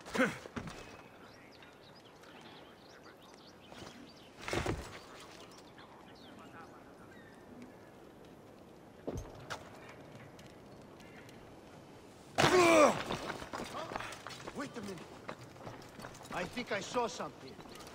Wait a minute. I think I saw something.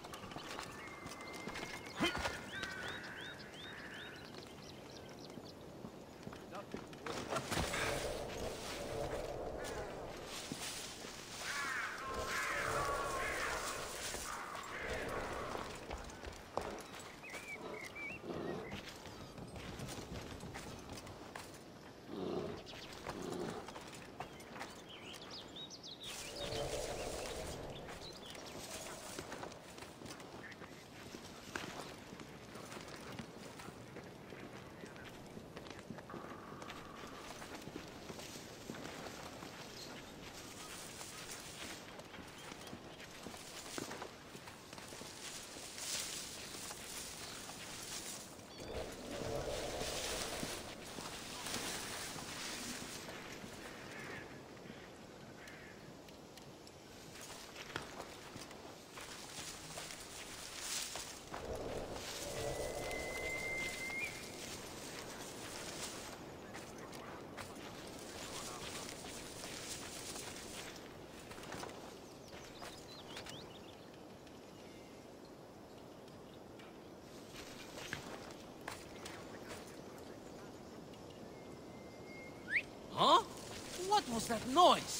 Huh? What was that noise?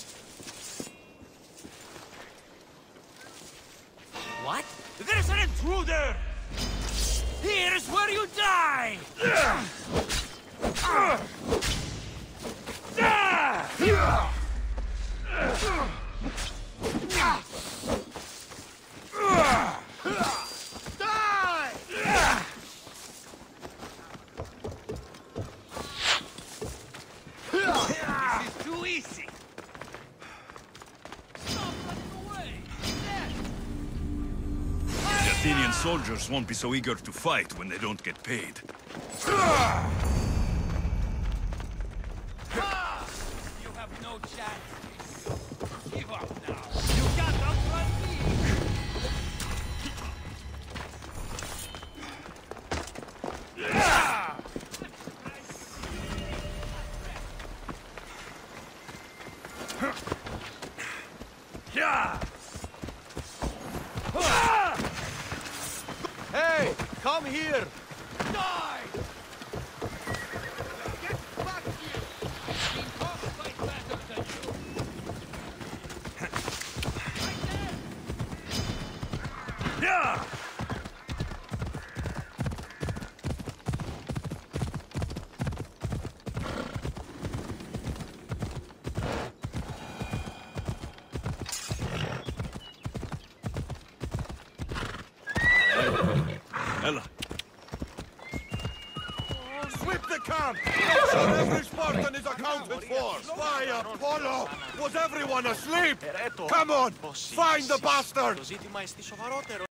What? There's an intruder! Here's where you die! Athenian soldiers won't be so eager to fight when they don't get paid. You have no chance. Give up now. You can't outrun me. Hey, come here! Die! Get back here! I've been taught to fight better than you. Right there! Yeah! Ella. Sweep the camp! Make sure every Spartan is accounted for! By Apollo! Was everyone asleep? Come on! Find the bastard!